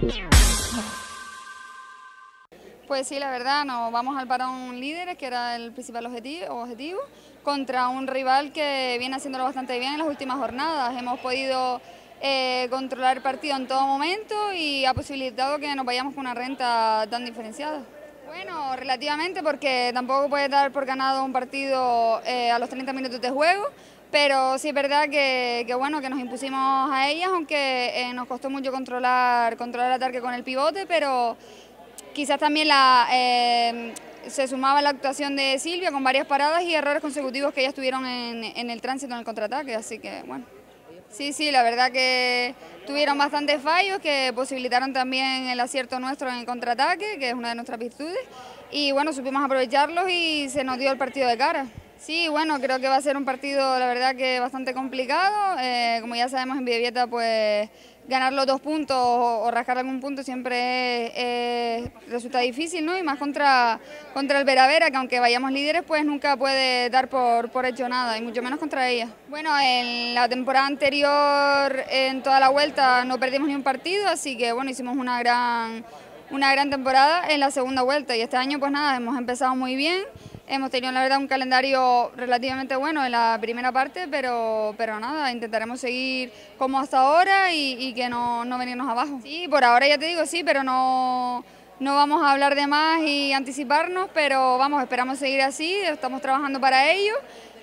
Pues sí, la verdad, nos vamos al parón líderes, que era el principal objetivo, contra un rival que viene haciéndolo bastante bien en las últimas jornadas. Hemos podido controlar el partido en todo momento y ha posibilitado que nos vayamos con una renta tan diferenciada. Bueno, relativamente, porque tampoco puedes dar por ganado un partido a los 30 minutos de juego, pero sí es verdad que bueno, que nos impusimos a ellas, aunque nos costó mucho controlar el ataque con el pivote, pero quizás también se sumaba la actuación de Silvia con varias paradas y errores consecutivos que ellas tuvieron en el tránsito, en el contraataque, así que bueno. Sí, la verdad que tuvieron bastantes fallos que posibilitaron también el acierto nuestro en el contraataque, que es una de nuestras virtudes, y bueno, supimos aprovecharlos y se nos dio el partido de cara. Sí, bueno, creo que va a ser un partido, la verdad, que bastante complicado. Como ya sabemos, en Bidebieta, pues ganar los 2 puntos o rascar algún punto siempre resulta difícil, ¿no? Y más contra el Vera, que aunque vayamos líderes, pues nunca puede dar por hecho nada, y mucho menos contra ella. Bueno, en la temporada anterior, en toda la vuelta, no perdimos ni un partido, así que bueno, hicimos una gran temporada en la segunda vuelta, y este año pues nada, hemos empezado muy bien. Hemos tenido la verdad un calendario relativamente bueno en la primera parte, pero nada, intentaremos seguir como hasta ahora y que no venirnos abajo. Sí, por ahora ya te digo sí, pero no vamos a hablar de más y anticiparnos, pero vamos, esperamos seguir así, estamos trabajando para ello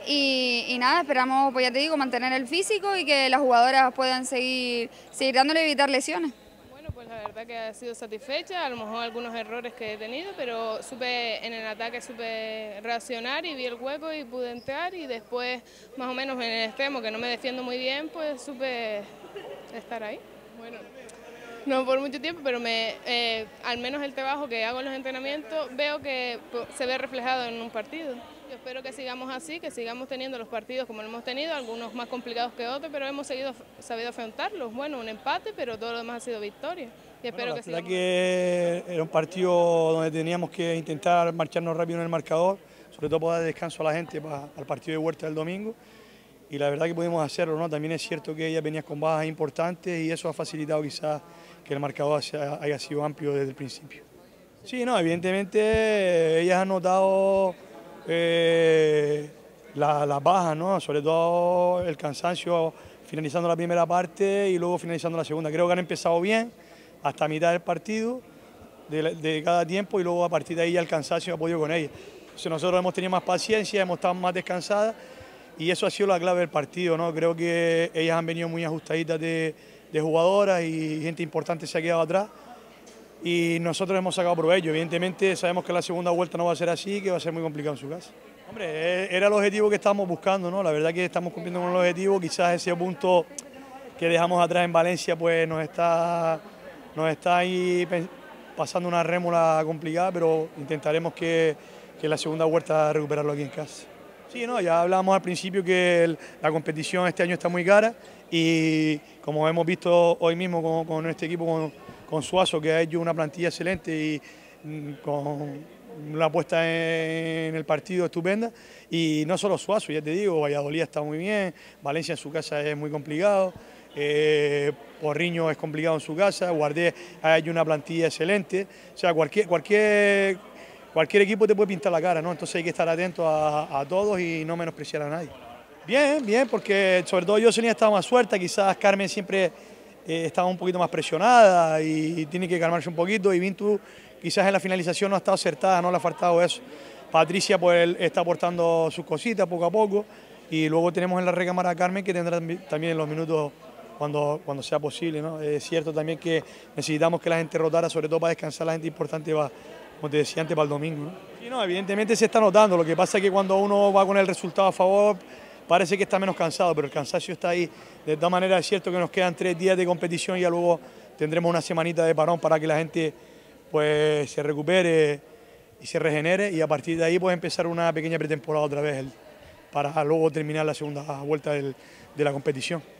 y nada, esperamos, pues ya te digo, mantener el físico y que las jugadoras puedan seguir dándole y evitar lesiones. Pues la verdad que he sido satisfecha, a lo mejor algunos errores que he tenido, pero en el ataque supe reaccionar y vi el hueco y pude entrar, y después más o menos en el extremo, que no me defiendo muy bien, pues supe estar ahí. Bueno, no por mucho tiempo, pero al menos el trabajo que hago en los entrenamientos veo que se ve reflejado en un partido. Yo espero que sigamos así, que sigamos teniendo los partidos como lo hemos tenido, algunos más complicados que otros, pero hemos sabido afrontarlos. Bueno, un empate, pero todo lo demás ha sido victoria. Y espero que sigamos. Que era un partido donde teníamos que intentar marcharnos rápido en el marcador, sobre todo para dar descanso a la gente para el partido de vuelta del domingo. Y la verdad que pudimos hacerlo, ¿no? También es cierto que ellas venían con bajas importantes y eso ha facilitado quizás que el marcador haya sido amplio desde el principio. Sí, no, evidentemente ellas han notado las bajas, ¿no? Sobre todo el cansancio finalizando la primera parte y luego finalizando la segunda. Creo que han empezado bien hasta mitad del partido de cada tiempo y luego a partir de ahí ya el cansancio ha podido con ellas. Entonces nosotros hemos tenido más paciencia, hemos estado más descansadas y eso ha sido la clave del partido, ¿no? Creo que ellas han venido muy ajustaditas de jugadoras y gente importante se ha quedado atrás y nosotros hemos sacado provecho. Evidentemente sabemos que la segunda vuelta no va a ser así, que va a ser muy complicado en su casa. Hombre, era el objetivo que estábamos buscando, ¿no? La verdad que estamos cumpliendo con el objetivo, quizás ese punto que dejamos atrás en Valencia pues nos está ahí pasando una rémora complicada, pero intentaremos que la segunda vuelta recuperarlo aquí en casa. Sí, no, ya hablábamos al principio que la competición este año está muy cara y como hemos visto hoy mismo con este equipo, con Suazo, que ha hecho una plantilla excelente y con la puesta en el partido estupenda, y no solo Suazo, ya te digo, Valladolid está muy bien, Valencia en su casa es muy complicado, Porriño es complicado en su casa, Guardés ha hecho una plantilla excelente, o sea, cualquier equipo te puede pintar la cara, ¿no? Entonces hay que estar atento a todos y no menospreciar a nadie. Bien, porque sobre todo Jocelyn estaba más suelta, quizás Carmen siempre estaba un poquito más presionada y tiene que calmarse un poquito, y Vintu quizás en la finalización no ha estado acertada, no le ha faltado eso. Patricia pues está aportando sus cositas poco a poco, y luego tenemos en la recámara a Carmen, que tendrá también los minutos cuando sea posible, ¿no? Es cierto también que necesitamos que la gente rotara, sobre todo para descansar la gente importante, como te decía antes, para el domingo, ¿no? Sí, no, evidentemente se está notando, lo que pasa es que cuando uno va con el resultado a favor parece que está menos cansado, pero el cansancio está ahí. De todas maneras es cierto que nos quedan 3 días de competición y ya luego tendremos una semanita de parón para que la gente pues se recupere y se regenere, y a partir de ahí pues empezar una pequeña pretemporada otra vez para luego terminar la segunda vuelta de la competición.